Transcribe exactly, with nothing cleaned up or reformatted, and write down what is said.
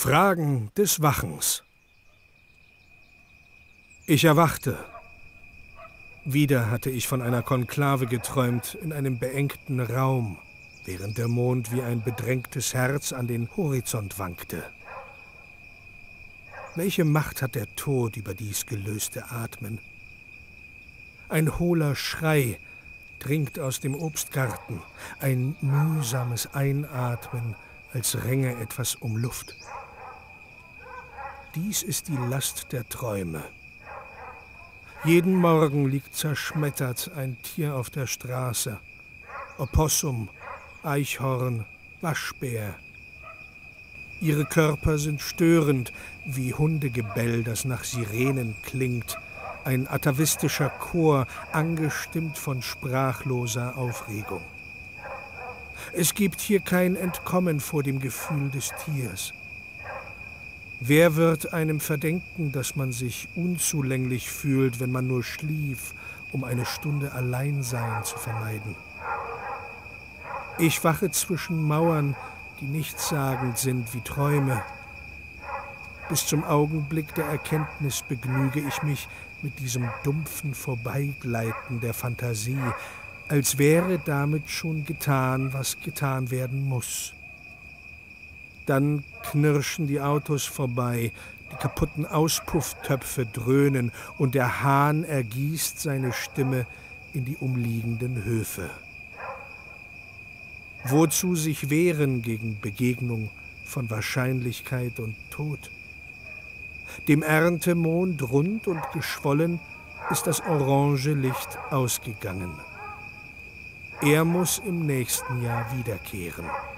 Fragen des Wachens. Ich erwachte. Wieder hatte ich von einer Konklave geträumt in einem beengten Raum, während der Mond wie ein bedrängtes Herz an den Horizont wankte. Welche Macht hat der Tod über dies gelöste Atmen? Ein hohler Schrei dringt aus dem Obstgarten, ein mühsames Einatmen, als ränge etwas um Luft. Dies ist die Last der Träume. Jeden Morgen liegt zerschmettert ein Tier auf der Straße. Opossum, Eichhorn, Waschbär. Ihre Körper sind störend, wie Hundegebell, das nach Sirenen klingt. Ein atavistischer Chor, angestimmt von sprachloser Aufregung. Es gibt hier kein Entkommen vor dem Gefühl des Tiers. Wer wird einem verdenken, dass man sich unzulänglich fühlt, wenn man nur schlief, um eine Stunde Alleinsein zu vermeiden? Ich wache zwischen Mauern, die nichtssagend sind wie Träume. Bis zum Augenblick der Erkenntnis begnüge ich mich mit diesem dumpfen Vorbeigleiten der Fantasie, als wäre damit schon getan, was getan werden muss. Dann knirschen die Autos vorbei, die kaputten Auspufftöpfe dröhnen und der Hahn ergießt seine Stimme in die umliegenden Höfe. Wozu sich wehren gegen Begegnung von Wahrscheinlichkeit und Tod? Dem Erntemond rund und geschwollen ist das orange Licht ausgegangen. Er muss im nächsten Jahr wiederkehren.